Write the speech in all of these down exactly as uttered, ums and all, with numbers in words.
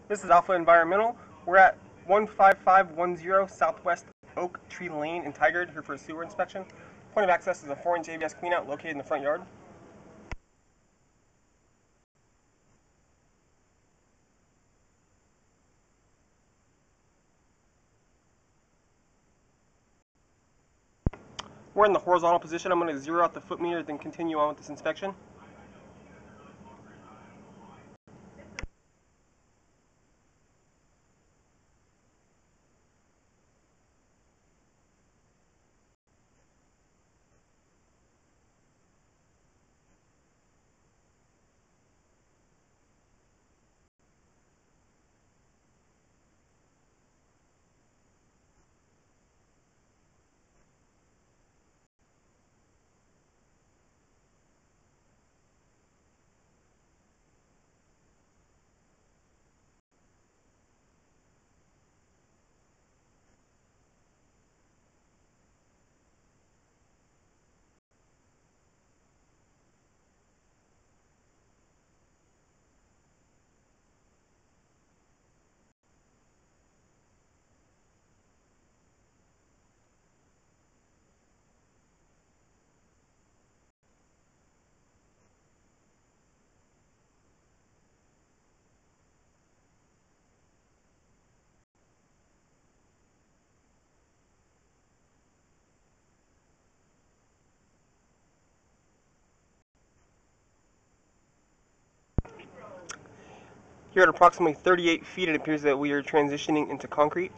This is Alpha Environmental. We're at one five five one zero Southwest Oak Tree Lane in Tigard, here for a sewer inspection. Point of access is a four inch A B S cleanout located in the front yard. We're in the horizontal position. I'm going to zero out the foot meter, then continue on with this inspection. Here at approximately thirty-eight feet, it appears that we are transitioning into concrete.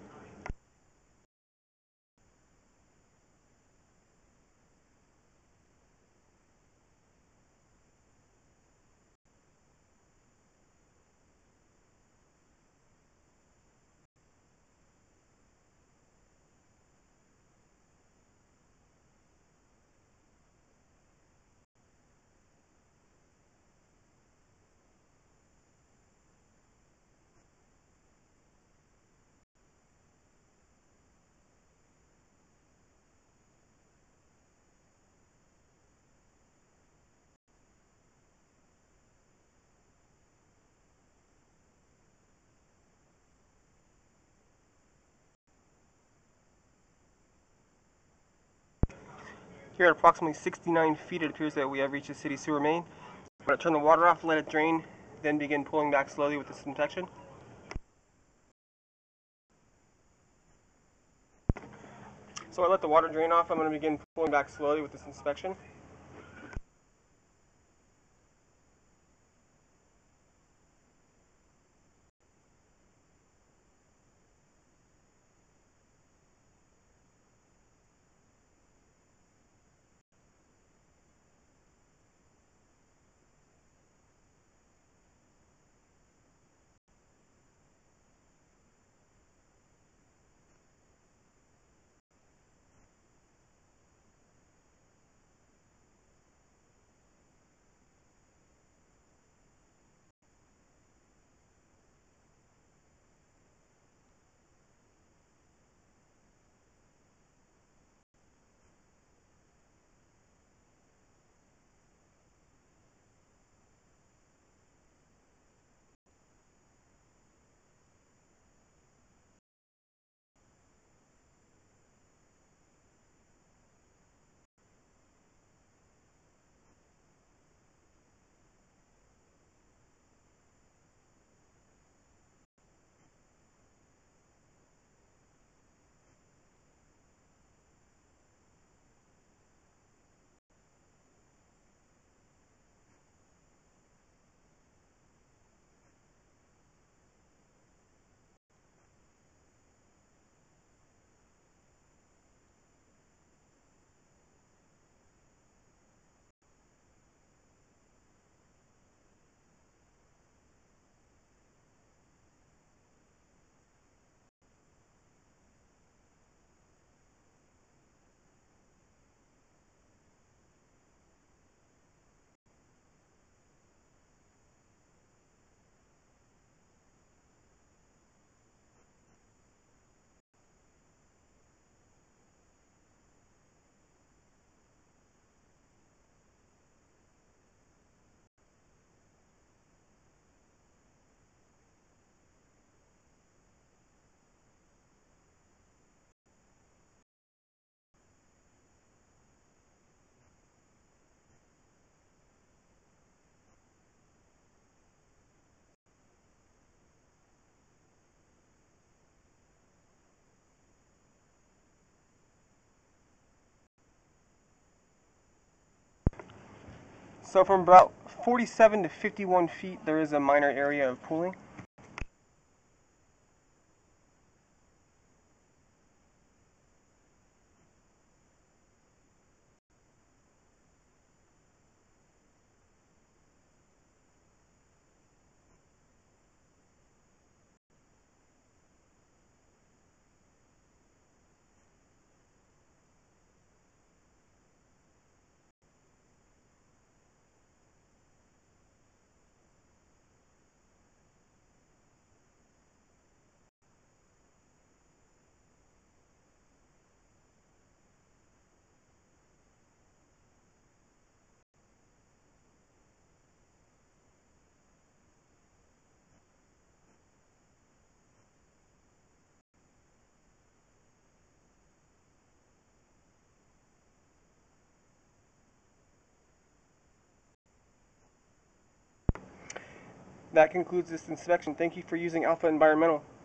Here at approximately sixty-nine feet, it appears that we have reached the city sewer main. I'm going to turn the water off, let it drain, then begin pulling back slowly with this inspection. So I let the water drain off. I'm going to begin pulling back slowly with this inspection. So from about forty-seven to fifty-one feet, there is a minor area of pooling. That concludes this inspection. Thank you for using Alpha Environmental.